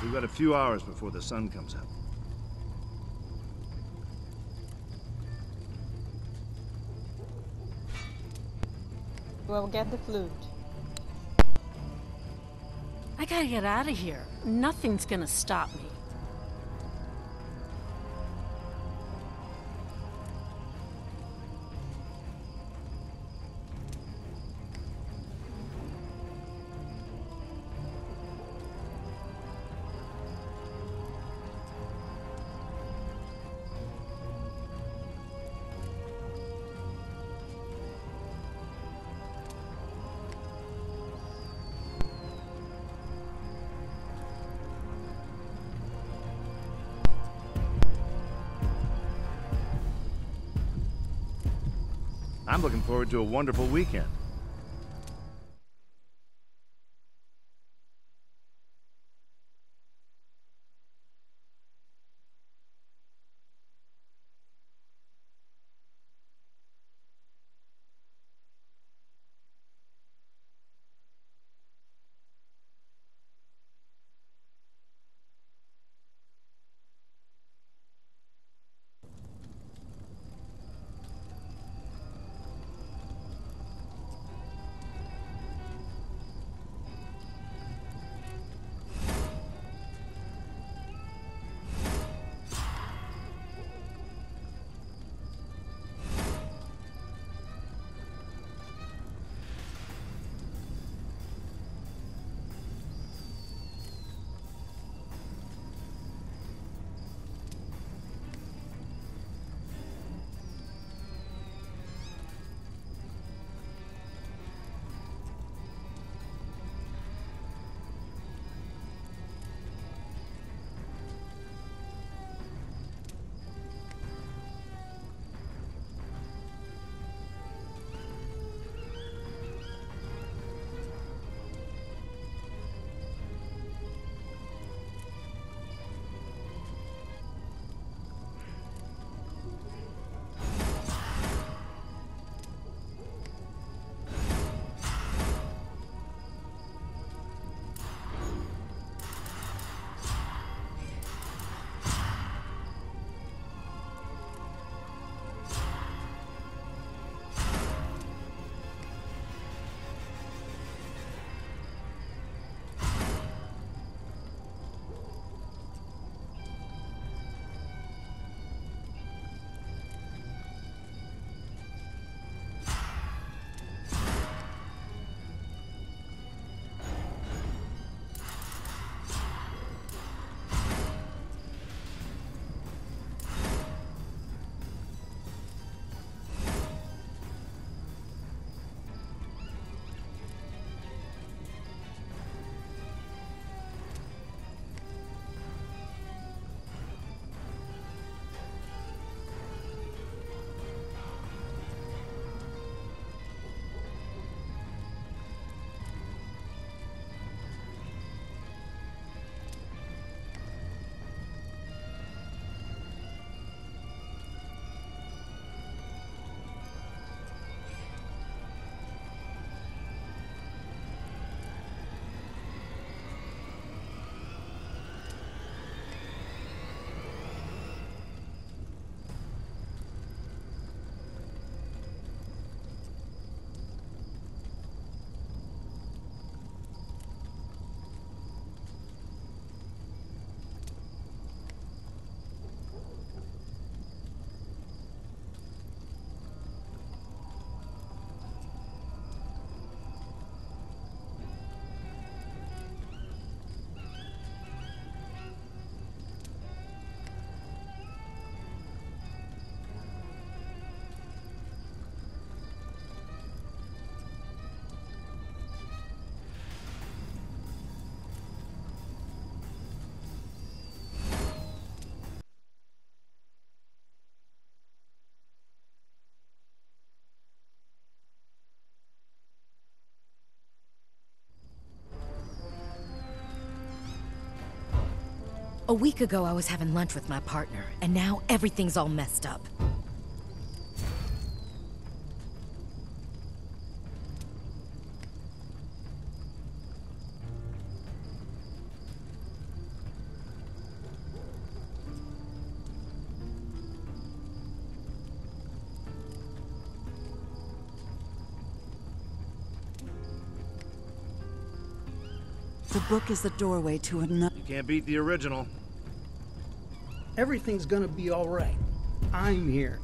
We've got a few hours before the sun comes up. We'll get the flute. I gotta get out of here. Nothing's gonna stop me. I'm looking forward to a wonderful weekend. A week ago, I was having lunch with my partner, and now everything's all messed up. The book is the doorway to another. You can't beat the original. Everything's gonna be all right. I'm here.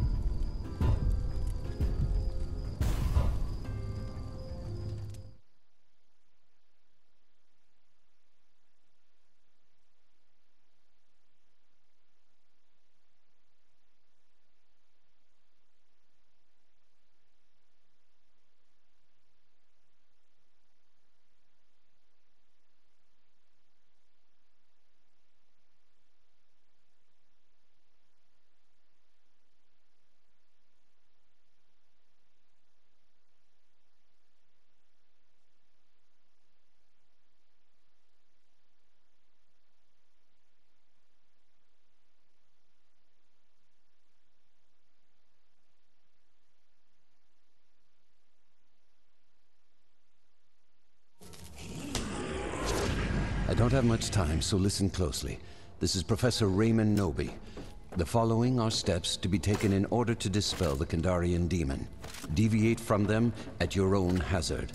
I don't have much time, so listen closely. This is Professor Raymond Knowby. The following are steps to be taken in order to dispel the Kandarian demon. Deviate from them at your own hazard.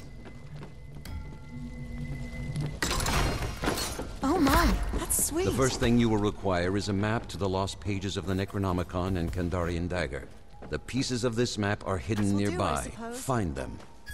Oh my, that's sweet. The first thing you will require is a map to the lost pages of the Necronomicon and Kandarian Dagger. The pieces of this map are hidden This'll do, I nearby. suppose. Find them.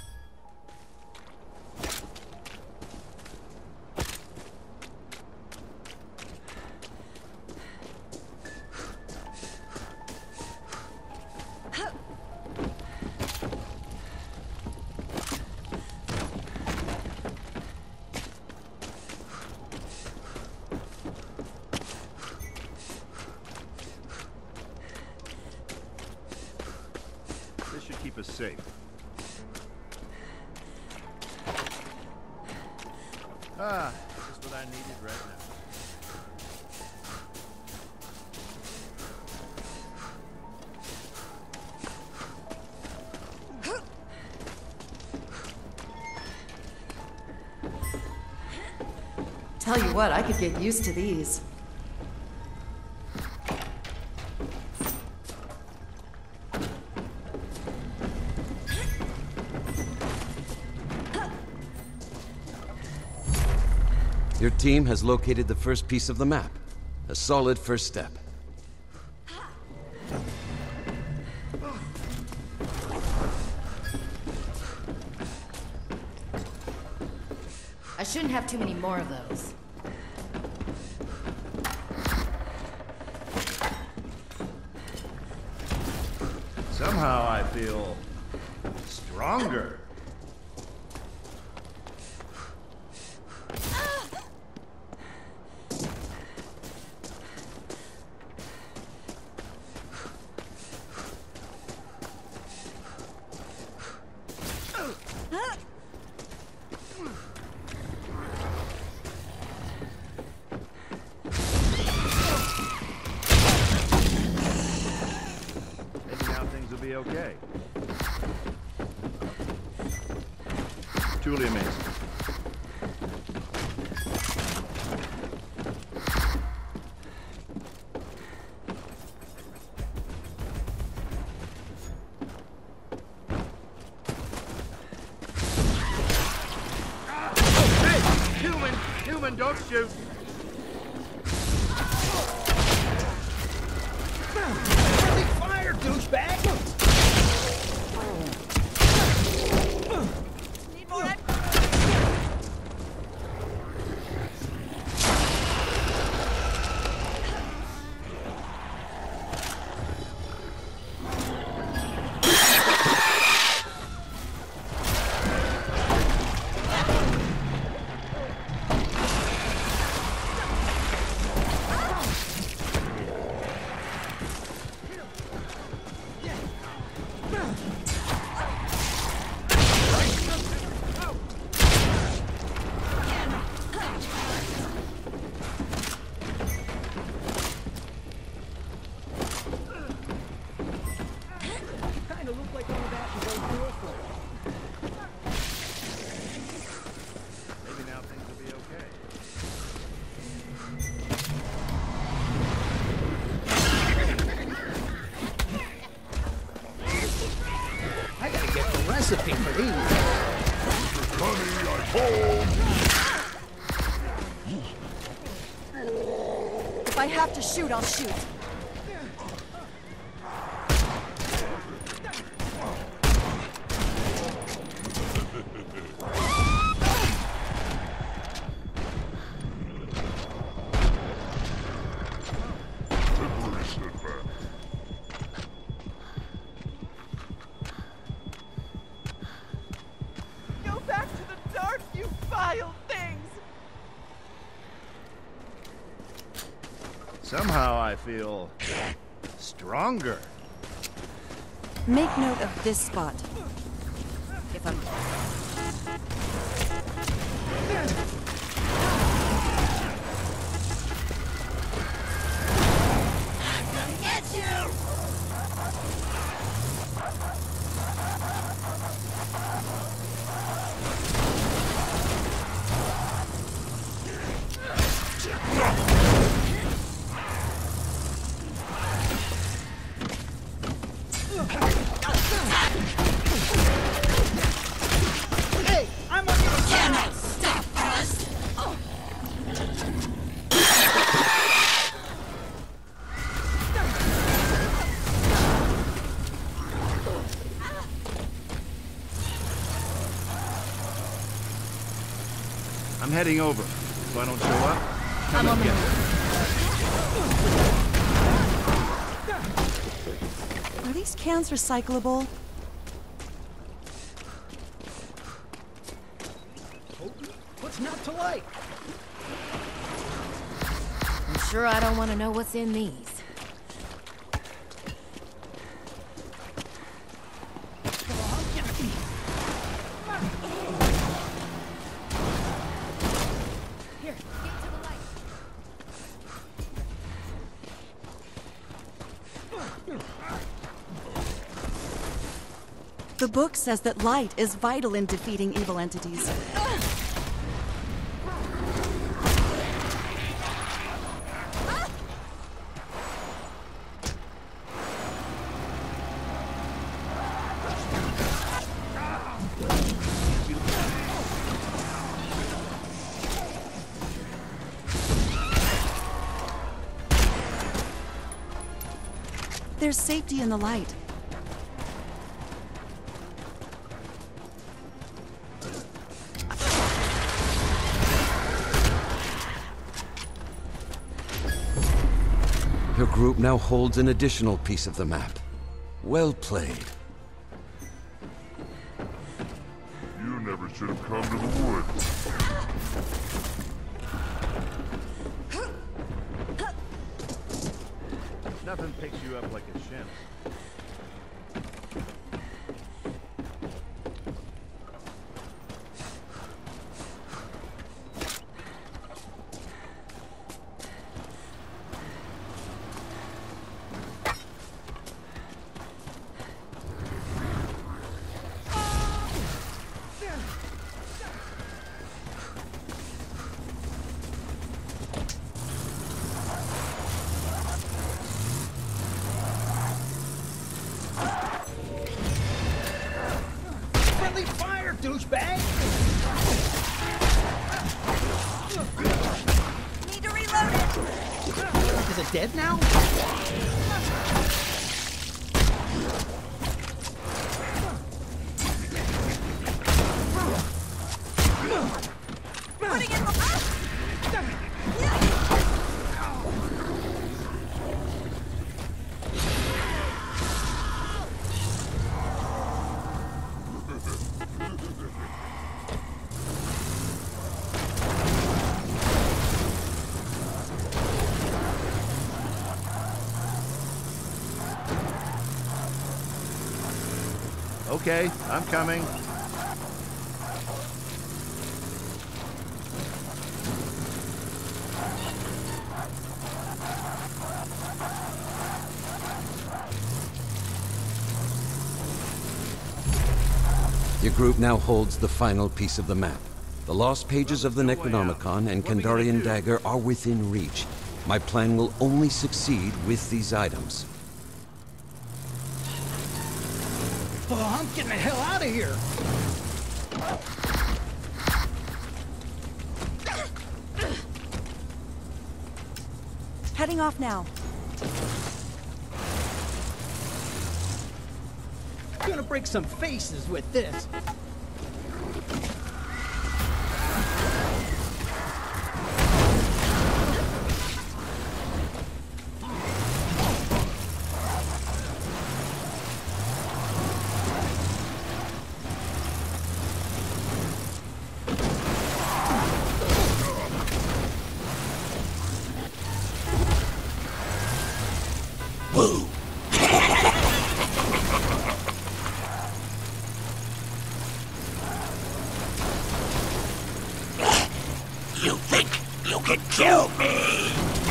This should keep us safe. Ah, just what I needed right now. Tell you what, I could get used to these. Your team has located the first piece of the map. A solid first step. I shouldn't have too many more of those. Somehow I feel stronger. Maybe now things will be okay. Truly amazing. Hey! Human, don't shoot! Friendly fire, douchebag! I have to shoot, I'll shoot. Go back to the dark, you vile things! Somehow I feel stronger. Make note of this spot. If I'm... Hey, I'm on your side! I'm heading over. If I don't show up, come and get me. Are these cans recyclable? What's not to like? I'm sure I don't want to know what's in these. The book says that light is vital in defeating evil entities. There's safety in the light. Your group now holds an additional piece of the map. Well played. You never should have come to the woods. Nothing picks you up like a shin. Friendly fire, douchebag! Need to reload it! Is it dead now? Putting in the... Okay, I'm coming. Your group now holds the final piece of the map. The lost pages of the Necronomicon and Kandarian Dagger are within reach. My plan will only succeed with these items. Oh, I'm getting the hell out of here! Heading off now. Gonna break some faces with this. You think you can kill me?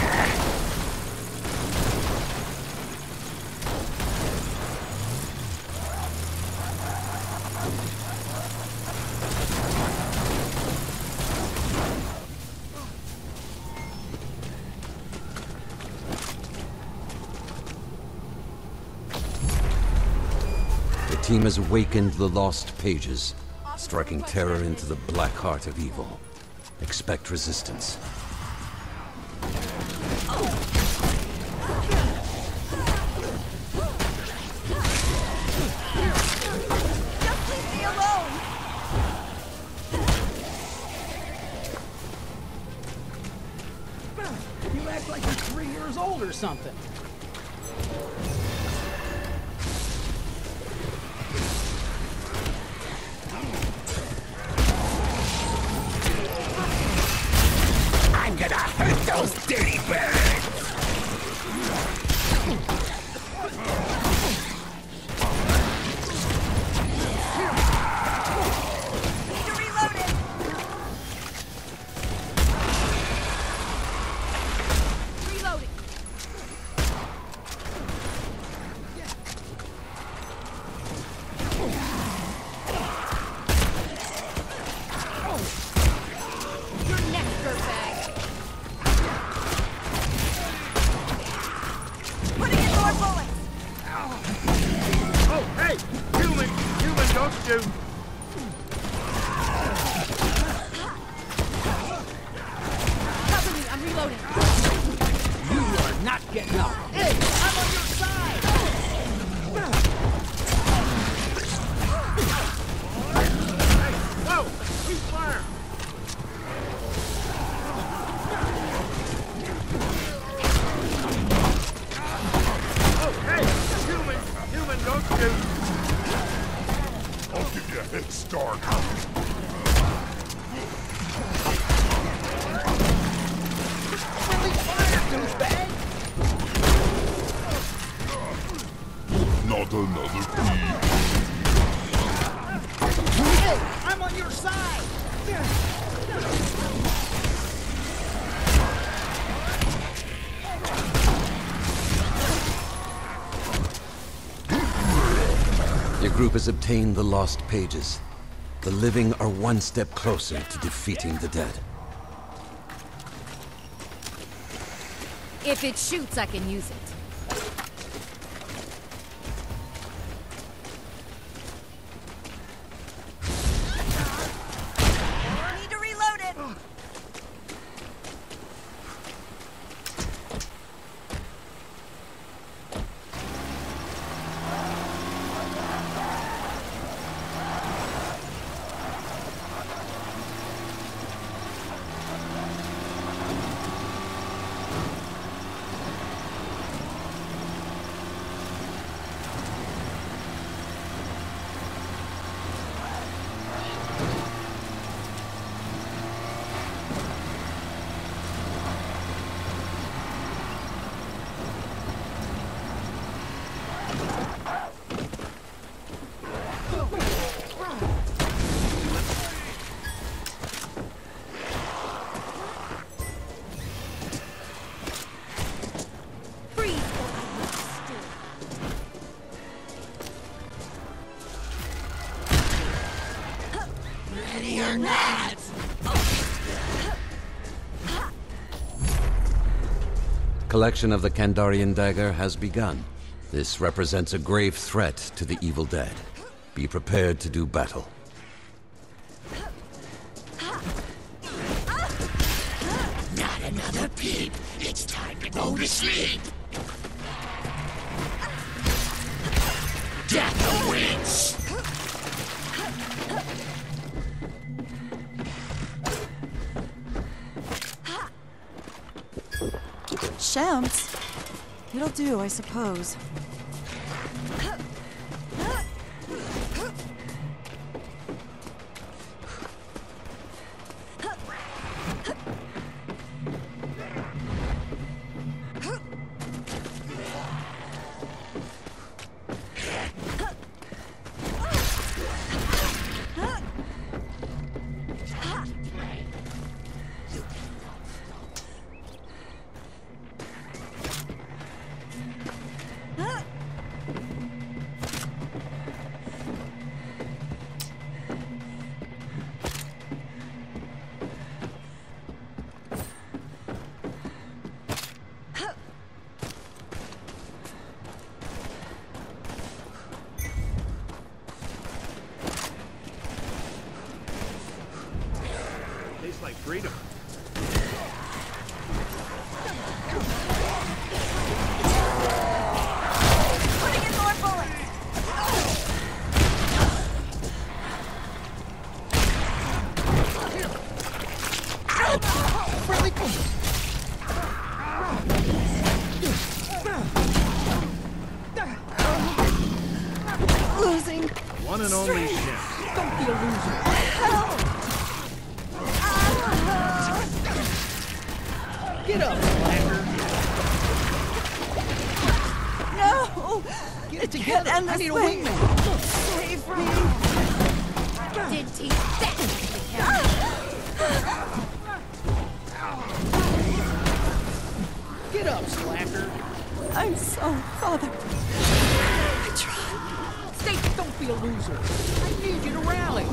The team has awakened the lost pages, striking terror into the black heart of evil. Expect resistance. Just leave me alone! You act like you're 3 years old or something. I'm gonna hurt those dirty birds! Need to reload it! Reloading! Your next dirtbag! Putting in more bullets! Oh, hey! Human! Human, don't shoot! Cover me, I'm reloading. You are not getting up. Hey, I'm on your side! Whoa! Keep fire! Oh, hey! Human! Human, don't shoot! I'll give you a head start. Friendly fire, douchebag! Not another pea. Hey, I'm on your side! Your group has obtained the lost pages. The living are one step closer to defeating the dead. If it shoots, I can use it. Need to reload it! Ready or not! Collection of the Kandarian dagger has begun. This represents a grave threat to the evil dead. Be prepared to do battle. Not another peep. It's time to go to sleep. Death wins. Shams. It'll do, I suppose. Tastes like freedom. Putting in more bullets! Losing. One and only Shams. Don't be a loser. Get up, slacker. No! Get it together. End I this need a thing. wingman. Save me! Did he Get up, slacker. I'm so bothered. I tried. Stay, don't be a loser. I need you to rally.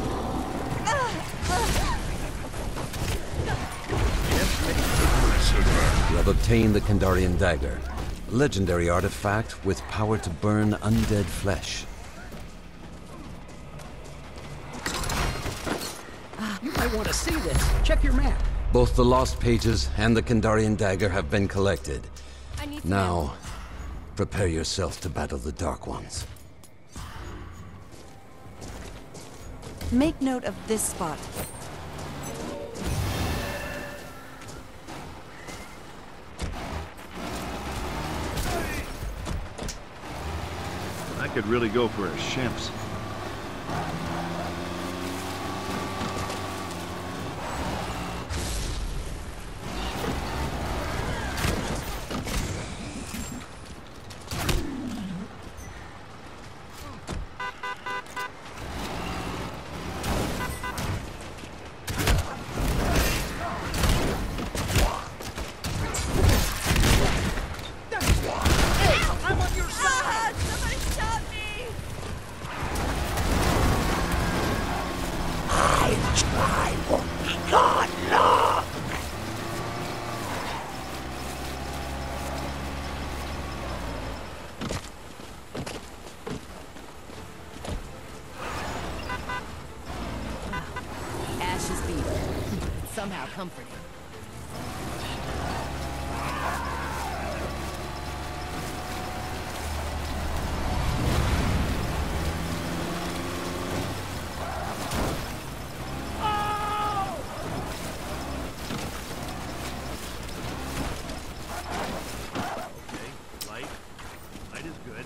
You have obtained the Kandarian dagger, a legendary artifact with power to burn undead flesh. You might want to see this. Check your map. Both the lost pages and the Kandarian dagger have been collected. Now, prepare yourself to battle the Dark Ones. Make note of this spot. I could really go for a Shams. I'm on your side. Somebody shot me! I won't be gone long. Ash's beaver? Somehow comforting. Light. Light is good.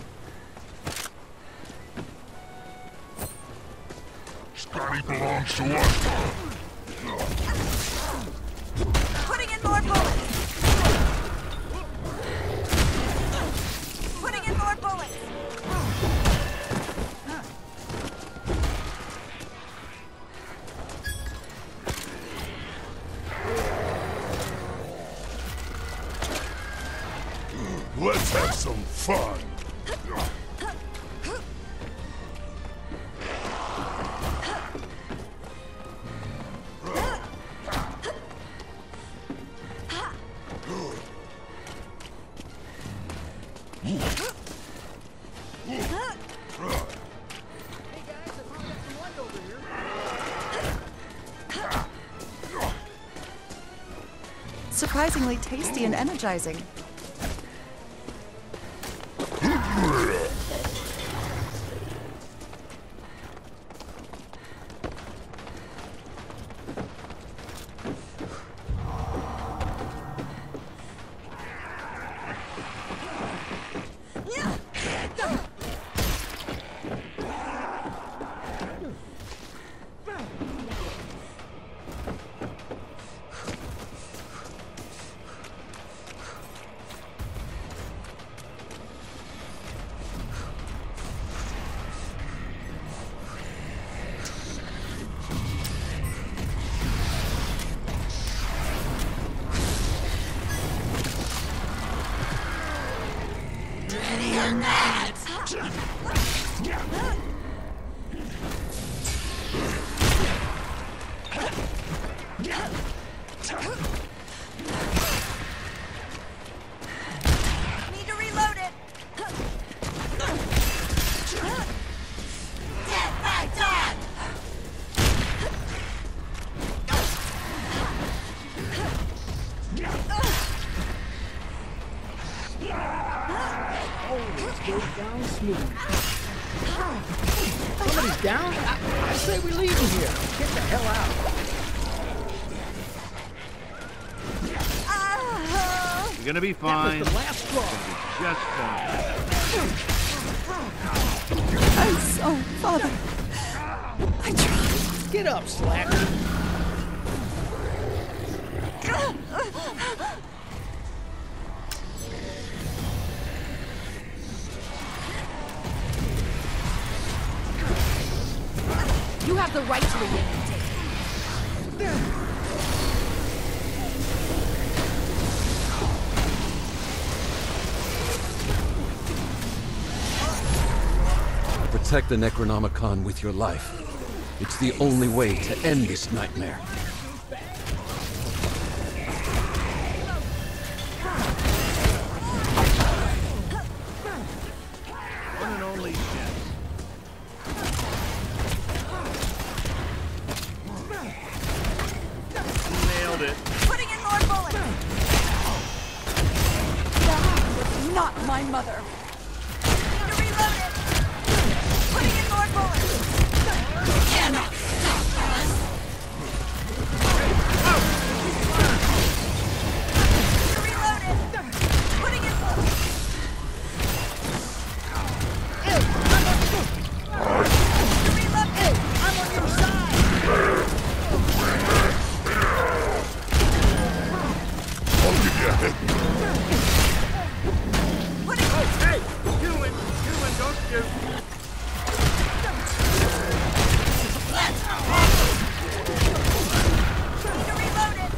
Scotty belongs to us. Putting in more bullets! Putting in more bullets! Let's have some fun. surprisingly tasty and energizing. Need to reload it. Death by dog. Let's go down smooth. Somebody's down? I say we leave him here. Get the hell out. You're gonna be fine. That was the last straw. Just fine. I'm so Father. I tried. Get up, slacker. You have the right to remain and take. Protect the Necronomicon with your life. It's the only way to end this nightmare. One and only chance. Nailed it. Putting in more bullets. That was not my mother. Need to reload it. Putting in more bullets. Cannot stop us! Need to reload it. Putting in bullets. Need to reload it. I'm on your side! I'll give you a head. Putting in Hey! You and don't shoot. Need to reload it.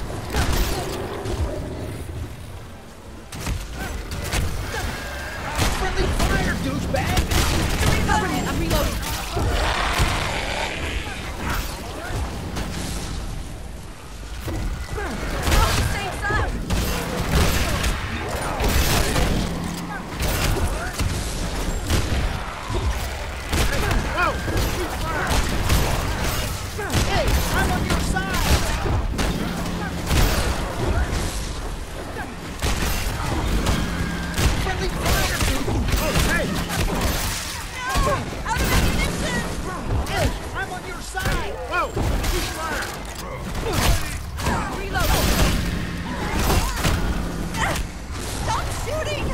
Friendly fire, douchebag! Reload it. I'm reloading. Safe side. Hey, I'm on your side! Friendly fire, Out of ammunition. Hey, I'm on your side! Whoa! Keep fire! Reload. Stop shooting.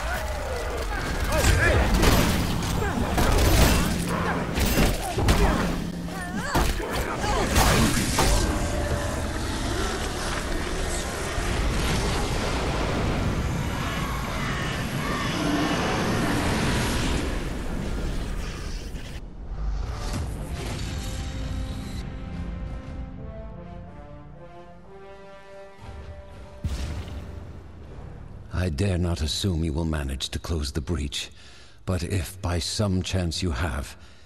I dare not assume you will manage to close the breach, but if by some chance you have,